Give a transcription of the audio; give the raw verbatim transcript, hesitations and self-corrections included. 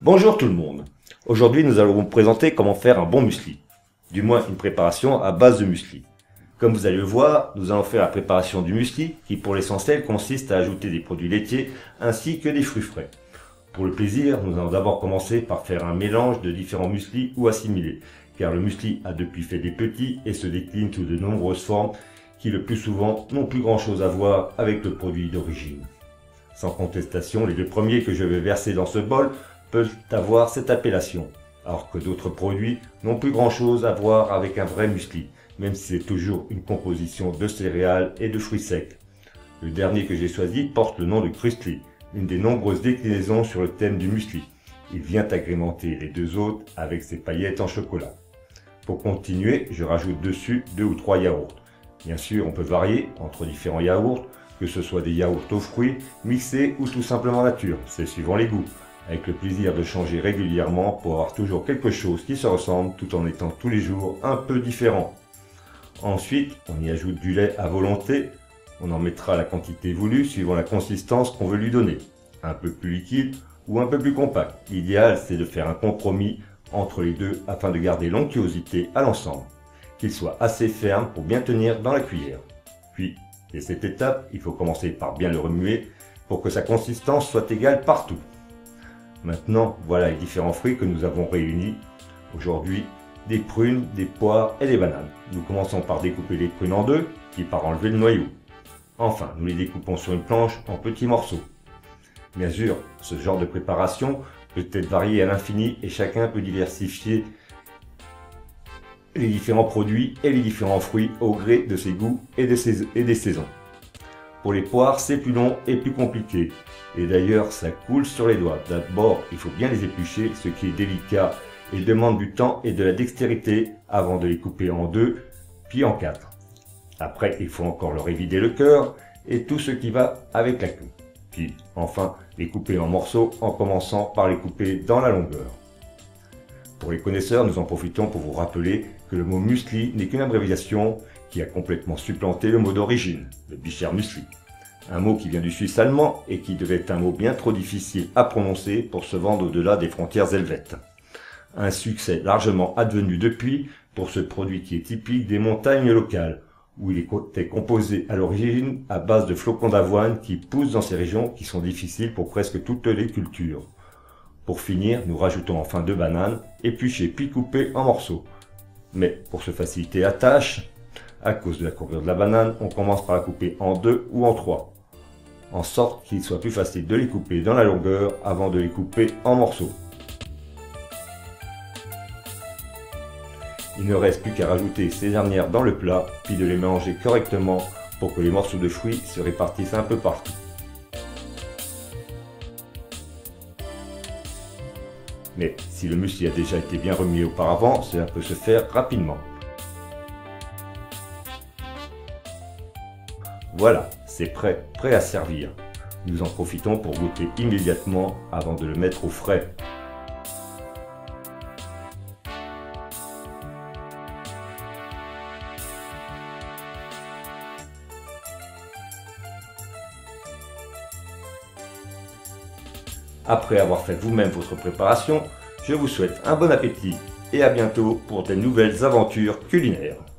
Bonjour tout le monde. Aujourd'hui, nous allons vous présenter comment faire un bon muesli. Du moins, une préparation à base de muesli. Comme vous allez le voir, nous allons faire la préparation du muesli qui, pour l'essentiel, consiste à ajouter des produits laitiers ainsi que des fruits frais. Pour le plaisir, nous allons d'abord commencer par faire un mélange de différents mueslis ou assimilés, car le muesli a depuis fait des petits et se décline sous de nombreuses formes qui, le plus souvent, n'ont plus grand chose à voir avec le produit d'origine. Sans contestation, les deux premiers que je vais verser dans ce bol peuvent avoir cette appellation, alors que d'autres produits n'ont plus grand chose à voir avec un vrai muesli, même si c'est toujours une composition de céréales et de fruits secs. Le dernier que j'ai choisi porte le nom de Krustli, une des nombreuses déclinaisons sur le thème du muesli. Il vient agrémenter les deux autres avec ses paillettes en chocolat. Pour continuer, je rajoute dessus deux ou trois yaourts. Bien sûr, on peut varier entre différents yaourts, que ce soit des yaourts aux fruits, mixés ou tout simplement nature, c'est suivant les goûts, avec le plaisir de changer régulièrement pour avoir toujours quelque chose qui se ressemble tout en étant tous les jours un peu différent. Ensuite, on y ajoute du lait à volonté, on en mettra la quantité voulue suivant la consistance qu'on veut lui donner, un peu plus liquide ou un peu plus compact. L'idéal, c'est de faire un compromis entre les deux afin de garder l'onctuosité à l'ensemble, qu'il soit assez ferme pour bien tenir dans la cuillère. Puis, dès cette étape, il faut commencer par bien le remuer pour que sa consistance soit égale partout. Maintenant, voilà les différents fruits que nous avons réunis aujourd'hui, des prunes, des poires et des bananes. Nous commençons par découper les prunes en deux, puis par enlever le noyau. Enfin, nous les découpons sur une planche en petits morceaux. Bien sûr, ce genre de préparation peut être varié à l'infini et chacun peut diversifier les différents produits et les différents fruits au gré de ses goûts et des saisons. Pour les poires, c'est plus long et plus compliqué. Et d'ailleurs, ça coule sur les doigts. D'abord, il faut bien les éplucher, ce qui est délicat et demande du temps et de la dextérité avant de les couper en deux, puis en quatre. Après, il faut encore leur évider le cœur et tout ce qui va avec la queue. Puis, enfin, les couper en morceaux en commençant par les couper dans la longueur. Pour les connaisseurs, nous en profitons pour vous rappeler que le mot muesli n'est qu'une abréviation qui a complètement supplanté le mot d'origine, le Bisher Muesli. Un mot qui vient du suisse allemand et qui devait être un mot bien trop difficile à prononcer pour se vendre au-delà des frontières helvètes. Un succès largement advenu depuis pour ce produit qui est typique des montagnes locales, où il était composé à l'origine à base de flocons d'avoine qui poussent dans ces régions qui sont difficiles pour presque toutes les cultures. Pour finir, nous rajoutons enfin deux bananes, épluchées puis coupées en morceaux. Mais pour se faciliter la tâche, à cause de la courbure de la banane, on commence par la couper en deux ou en trois, en sorte qu'il soit plus facile de les couper dans la longueur avant de les couper en morceaux. Il ne reste plus qu'à rajouter ces dernières dans le plat, puis de les mélanger correctement pour que les morceaux de fruits se répartissent un peu partout. Mais si le muesli a déjà été bien remué auparavant, cela peut se faire rapidement. Voilà, c'est prêt, prêt à servir. Nous en profitons pour goûter immédiatement avant de le mettre au frais. Après avoir fait vous-même votre préparation, je vous souhaite un bon appétit et à bientôt pour de nouvelles aventures culinaires.